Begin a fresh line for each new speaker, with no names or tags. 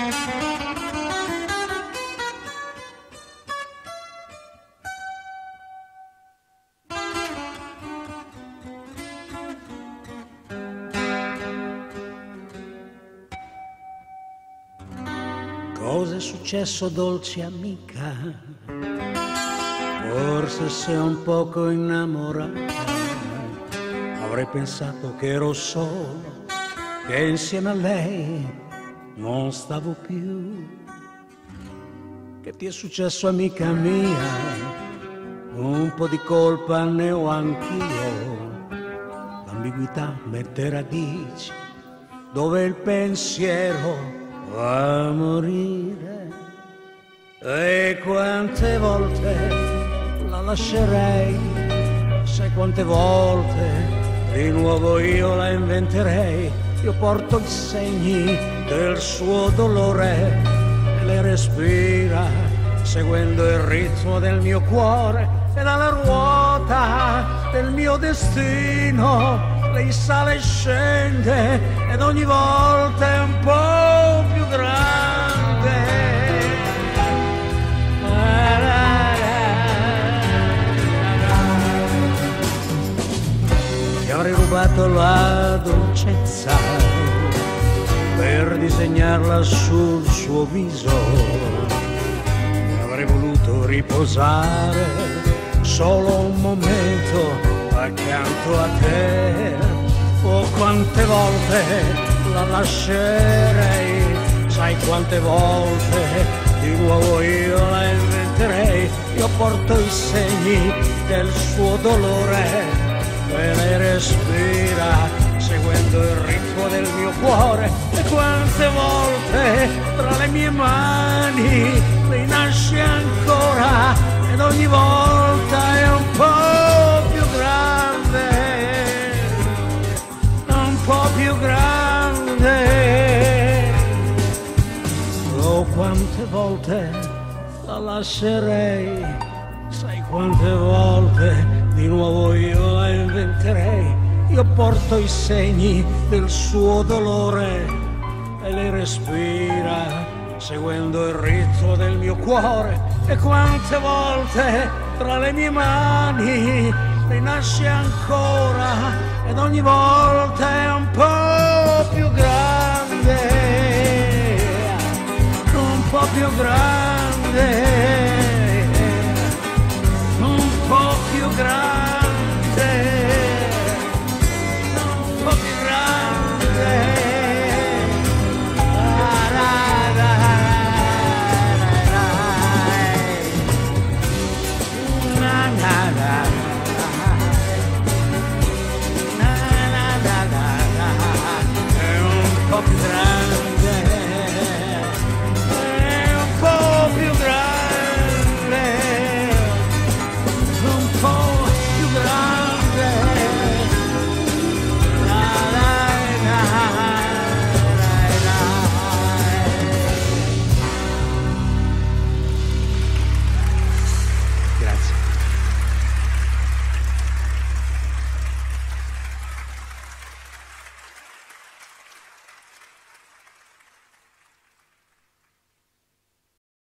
Cosa è successo, dolce amica? Forse sei un poco innamorata. Avrei pensato che ero solo, che insieme a lei non stavo più. Che ti è successo, amica mia? Un po' di colpa ne ho anch'io. L'ambiguità mette radici dove il pensiero va a morire. E quante volte la lascerei, sai quante volte di nuovo io la inventerei. Io porto i segni del suo dolore e le respira seguendo il ritmo del mio cuore. E dalla ruota del mio destino lei sale e scende ed ogni volta è un po' più grande. Ti avrei rubato la dolcezza per disegnarla sul suo viso. Avrei voluto riposare solo un momento accanto a te. Oh, quante volte la lascerei, sai quante volte di nuovo io la inventerei. Io porto i segni del suo dolore e lei respira seguendo il ritmo del mio cuore. E quante volte tra le mie mani lei nasce ancora ed ogni volta è un po' più grande, un po' più grande. Oh, quante volte la lascerei, sai quante volte di nuovo io la inventerei. Io porto i segni del suo dolore e lei respira seguendo il ritmo del mio cuore. E quante volte tra le mie mani rinasce ancora ed ogni volta è un po' più grande, un po' più grande.